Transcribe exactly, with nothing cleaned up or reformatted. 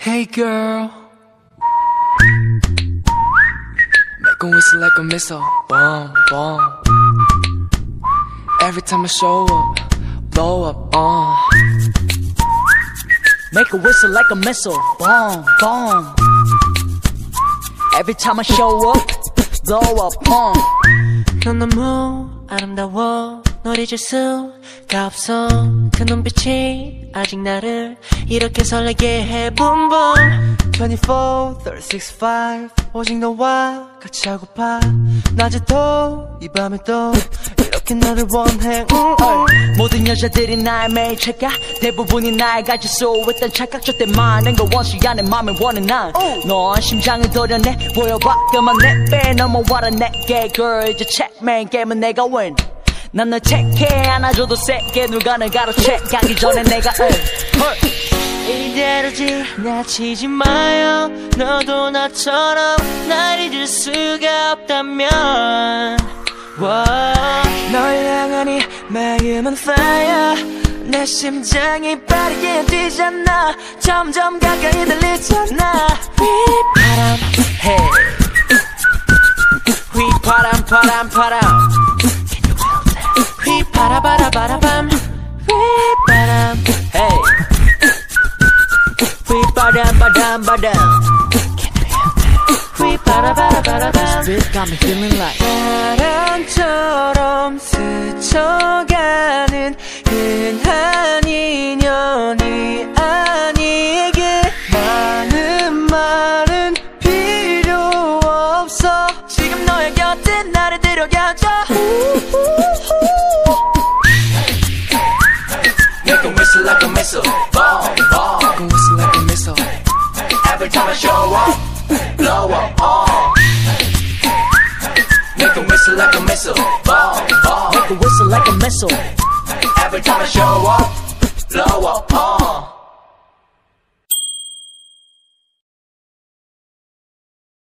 Hey girl, make a whistle like a missile, boom, boom. Every time I show up, blow up, uh. Make a whistle like a missile, boom, boom. Every time I show up, blow up, uh. 넌 너무 아름다워 널 잊을 수가 없어 그 눈빛이 아직 나를 이렇게 설레게 해 boom boom twenty-four, thirty-six, five 오직 너와 같이 하고파 낮에도 이 밤에도 이렇게 너를 원해 음, 음. 모든 여자들이 나의 매일 착각 대부분이 나의 가질 수 있던 착각 절대 많은 걸 원시 안에 맘을 원해 난넌 심장을 도려내 보여봐 그만 내배 넘어와라 내게 girl 이제 checkmate 게임은 내가 win 난 널 체크해 안아줘도 세게 누가 널 가로채 가기 전에 내가 earn 이대로 지나치지 마요 너도 나처럼 날 잊을 수가 없다면 wow. 널 향한 이 마음은 fire 내 심장이 빠르게 뛰잖아 점점 가까이 들리잖아 휘바람 hey. 휘바람 바람 바람 휘바라바라바라밤 휘바람 hey. 휘바람 바람 바람 휘바라바라바라밤 This beat got me feeling like 바람처럼 스쳐가는 흔한 인연이 아니게 많은 말은 필요 없어 지금 너의 곁에 나를 데려가줘 Make a whistle like a missile, boom, boom. Make a whistle like a missile. Every time I show up, blow up, oh. Make a whistle like a missile, boom, boom. Make a whistle like a missile Every time I show up, blow up, oh.